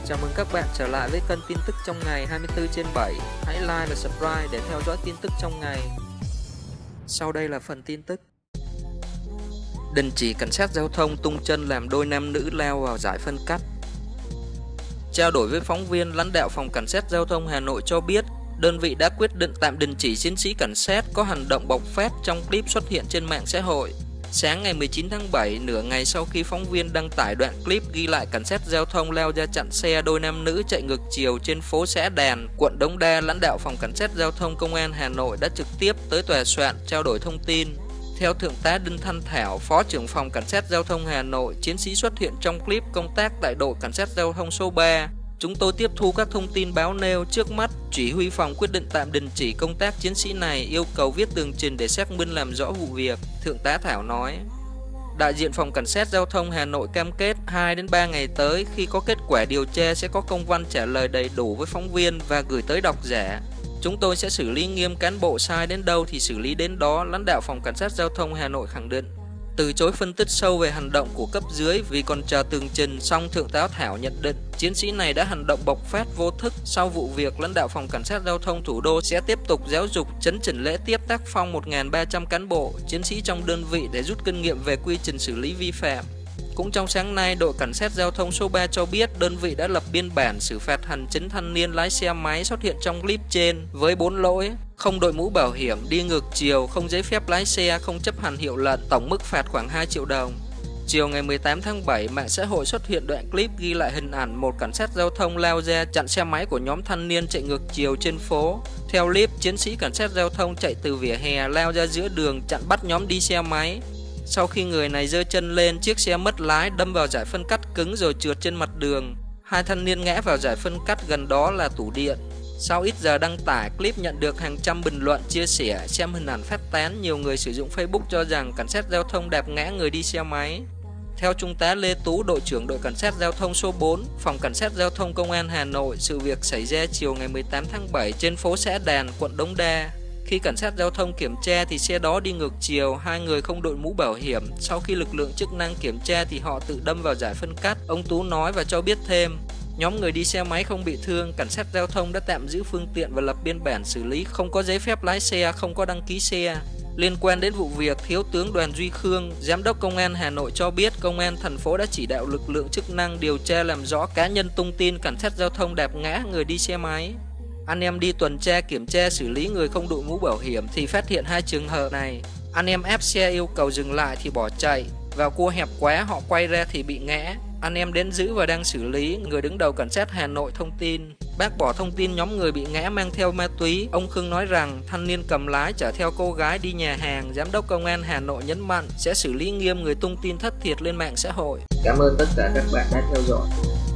Chào mừng các bạn trở lại với kênh tin tức trong ngày 24/7. Hãy like và subscribe để theo dõi tin tức trong ngày. Sau đây là phần tin tức. Đình chỉ cảnh sát giao thông tung chân làm đôi nam nữ lao vào giải phân cách. Trao đổi với phóng viên, lãnh đạo phòng cảnh sát giao thông Hà Nội cho biết, đơn vị đã quyết định tạm đình chỉ chiến sĩ cảnh sát có hành động bộc phát trong clip xuất hiện trên mạng xã hội. Sáng ngày 19 tháng 7, nửa ngày sau khi phóng viên đăng tải đoạn clip ghi lại cảnh sát giao thông lao ra chặn xe đôi nam nữ chạy ngược chiều trên phố Xã Đàn, quận Đống Đa, lãnh đạo phòng cảnh sát giao thông công an Hà Nội đã trực tiếp tới tòa soạn trao đổi thông tin. Theo Thượng tá Đinh Thanh Thảo, Phó trưởng phòng cảnh sát giao thông Hà Nội, chiến sĩ xuất hiện trong clip công tác tại đội cảnh sát giao thông số 3. Chúng tôi tiếp thu các thông tin báo nêu trước mắt, chỉ huy phòng quyết định tạm đình chỉ công tác chiến sĩ này, yêu cầu viết tường trình để xác minh làm rõ vụ việc, Thượng tá Thảo nói. Đại diện phòng cảnh sát giao thông Hà Nội cam kết 2 đến 3 ngày tới, khi có kết quả điều tra sẽ có công văn trả lời đầy đủ với phóng viên và gửi tới độc giả. Chúng tôi sẽ xử lý nghiêm cán bộ sai đến đâu thì xử lý đến đó, lãnh đạo phòng cảnh sát giao thông Hà Nội khẳng định. Từ chối phân tích sâu về hành động của cấp dưới vì còn chờ tường trình, song Thượng tá Thảo nhận định chiến sĩ này đã hành động bộc phát vô thức. Sau vụ việc, lãnh đạo phòng cảnh sát giao thông thủ đô sẽ tiếp tục giáo dục, chấn chỉnh lễ tiếp tác phong 1.300 cán bộ, chiến sĩ trong đơn vị để rút kinh nghiệm về quy trình xử lý vi phạm. Cũng trong sáng nay, đội cảnh sát giao thông số 3 cho biết đơn vị đã lập biên bản xử phạt hành chính thanh niên lái xe máy xuất hiện trong clip trên với 4 lỗi: không đội mũ bảo hiểm, đi ngược chiều, không giấy phép lái xe, không chấp hành hiệu lệnh, tổng mức phạt khoảng 2 triệu đồng. Chiều ngày 18 tháng 7, mạng xã hội xuất hiện đoạn clip ghi lại hình ảnh một cảnh sát giao thông lao ra chặn xe máy của nhóm thanh niên chạy ngược chiều trên phố. Theo clip, chiến sĩ cảnh sát giao thông chạy từ vỉa hè lao ra giữa đường chặn bắt nhóm đi xe máy. Sau khi người này giơ chân lên, chiếc xe mất lái đâm vào giải phân cách cứng rồi trượt trên mặt đường. Hai thanh niên ngã vào giải phân cách gần đó là tủ điện. Sau ít giờ đăng tải, clip nhận được hàng trăm bình luận chia sẻ. Xem hình ảnh phát tán, nhiều người sử dụng Facebook cho rằng cảnh sát giao thông đạp ngã người đi xe máy. Theo Trung tá Lê Tú, đội trưởng đội cảnh sát giao thông số 4, phòng cảnh sát giao thông công an Hà Nội, sự việc xảy ra chiều ngày 18 tháng 7 trên phố Xã Đàn, quận Đống Đa. Khi cảnh sát giao thông kiểm tra thì xe đó đi ngược chiều, hai người không đội mũ bảo hiểm. Sau khi lực lượng chức năng kiểm tra thì họ tự đâm vào giải phân cách, ông Tú nói và cho biết thêm. Nhóm người đi xe máy không bị thương, cảnh sát giao thông đã tạm giữ phương tiện và lập biên bản xử lý không có giấy phép lái xe, không có đăng ký xe. Liên quan đến vụ việc, Thiếu tướng Đoàn Duy Khương, Giám đốc Công an Hà Nội cho biết Công an thành phố đã chỉ đạo lực lượng chức năng điều tra làm rõ cá nhân tung tin cảnh sát giao thông đạp ngã người đi xe máy. Anh em đi tuần tra kiểm tra xử lý người không đội mũ bảo hiểm thì phát hiện 2 trường hợp này. Anh em ép xe yêu cầu dừng lại thì bỏ chạy, vào cua hẹp quá họ quay ra thì bị ngã. Anh em đến giữ và đang xử lý, người đứng đầu cảnh sát Hà Nội thông tin. Bác bỏ thông tin nhóm người bị ngã mang theo ma túy. Ông Khương nói rằng thanh niên cầm lái chở theo cô gái đi nhà hàng. Giám đốc Công an Hà Nội nhấn mạnh sẽ xử lý nghiêm người tung tin thất thiệt lên mạng xã hội. Cảm ơn tất cả các bạn đã theo dõi.